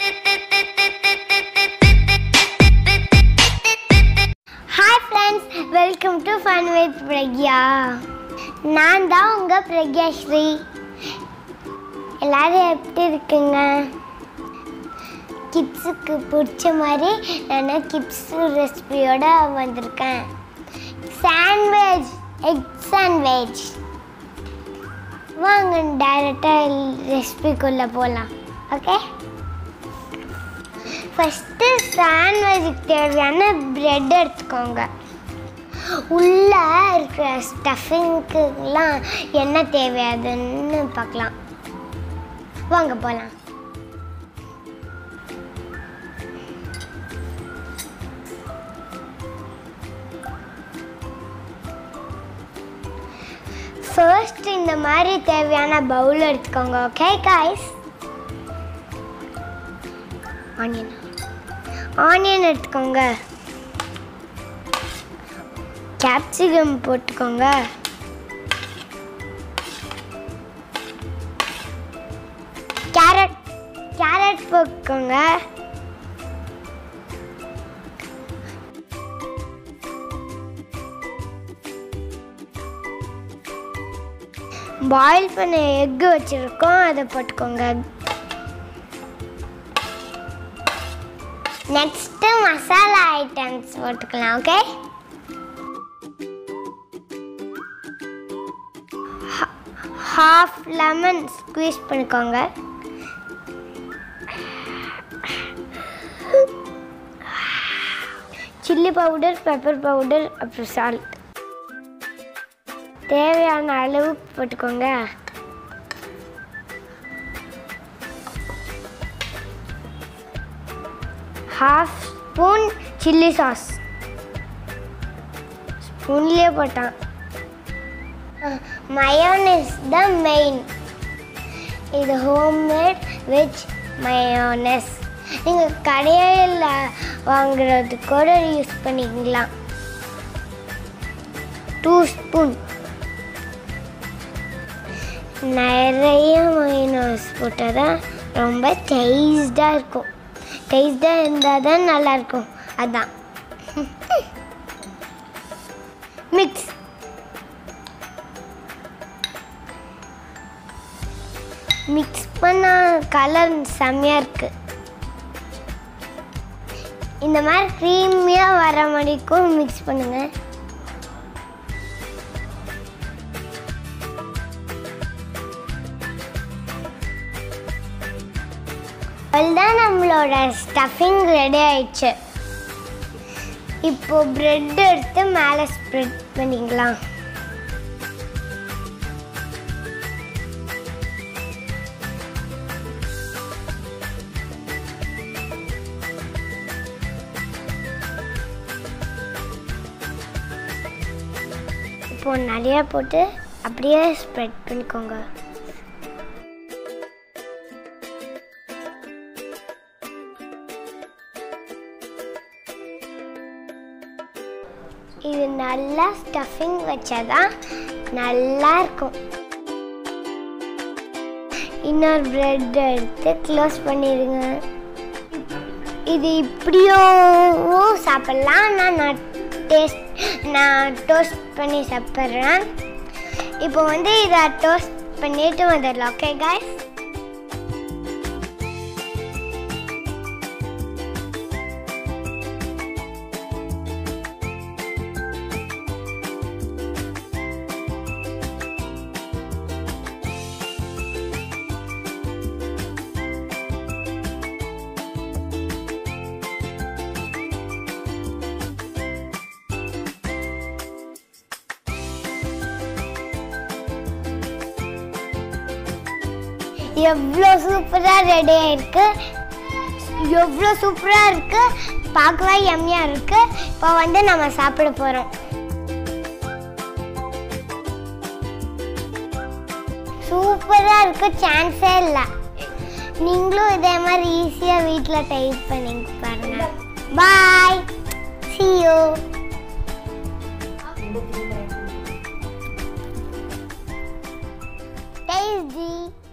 Hi friends, welcome to Fun with Pragya. நான் தான் உங்க பிரக்யா ஸ்ரீ. எல்லாரும் எப்படி இருக்கீங்க? கிட்ஸுக்கு பிடிச்ச மாதிரி நான் கிட்ஸ் ரெசிபியோட வந்திருக்கேன். Sandwich, egg sandwich. வாங்க டைரெக்டாக ரெசிபிக்குள்ளே போகலாம். ஓகே, ஃபஸ்ட்டு சாண்ட்விச்சுக்கு தேவையான ப்ரெட் எடுத்துக்கோங்க. உள்ளே இருக்கிற ஸ்டஃபிங்க்குலாம் என்ன தேவையாதுன்னு பார்க்கலாம். வாங்க போகலாம். ஃபர்ஸ்ட் இந்த மாதிரி தேவையான பவுல் எடுத்துக்கோங்க. ஓகே காய்ஸ், ஆனியன் எடுத்துக்கோங்க. கேப்சிகம் போட்டுக்கோங்க. கேரட் போட்டுக்கோங்க. பாயில் பண்ண எக்கு வச்சுருக்கோம், அதை போட்டுக்கோங்க. நெக்ஸ்ட்டு மசாலா ஐட்டம்ஸ் போட்டுக்கலாம். ஓகே, ஹாஃப் லெமன் ஸ்க்வீஸ் பண்ணிக்கோங்க. சில்லி பவுடர், பெப்பர் பவுடர், அப்புறம் சால்ட் தேவையான அளவு போட்டுக்கோங்க. ஹாஃப் ஸ்பூன் சில்லி சாஸ், ஸ்பூன்லேயே போட்டான். மயோனஸ் தான் மெயின். இது ஹோம்மேட் வெஜ் மயோனஸ். நீங்கள் கடையில் வாங்குறது கூட யூஸ் பண்ணிக்கலாம். 2 ஸ்பூன். நிறைய மயோனஸ் போட்டால் தான் ரொம்ப டேஸ்டாக இருக்கும். டேஸ்டாக இருந்தால் தான் நல்லாயிருக்கும். அதான் மிக்ஸ். மிக்ஸ் பண்ண கலர் செம்மையாக இருக்குது. இந்த மாதிரி க்ரீமியாக வர மாதிரிக்கும் மிக்ஸ் பண்ணுங்கள். அவ்வளோதான், நம்மளோட ஸ்டஃபிங் ரெடி ஆயிடுச்சு. இப்போ பிரெட் எடுத்து மேலே ஸ்ப்ரெட் பண்ணிக்கலாம். இப்போ நிறையா போட்டு அப்படியே ஸ்ப்ரெட் பண்ணிக்கோங்க. இது நல்லா ஸ்டஃபிங் வச்சாதான் நல்லா இருக்கும். இன்னொரு பிரெட் எடுத்து க்ளோஸ் பண்ணிடுங்க. இது இப்படியும் சாப்பிட்லாம். நான் டோஸ்ட் பண்ணி சாப்பிட்றேன். இப்போ இதை டோஸ்ட் பண்ணிட்டு வந்துடலாம். ஓகே காய்ஸ், எவ்வளோ சூப்பராக ரெடி ஆயிருக்கு. எவ்வளோ சூப்பராக இருக்கு, பார்க்கவே எம்மியாக இருக்கு. இப்போ நம்ம சாப்பிட போகிறோம். சூப்பராக இருக்கு, சான்ஸே இல்லை. நீங்களும் இதே மாதிரி ஈஸியாக வீட்டில் டைப் பண்ணி பாருங்க. பாய், see you. Tasty.